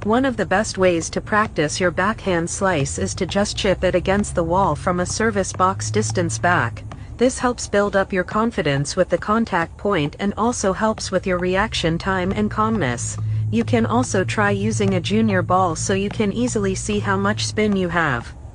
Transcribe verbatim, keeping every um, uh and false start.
One of the best ways to practice your backhand slice is to just chip it against the wall from a service box distance back. This helps build up your confidence with the contact point and also helps with your reaction time and calmness. You can also try using a junior ball so you can easily see how much spin you have.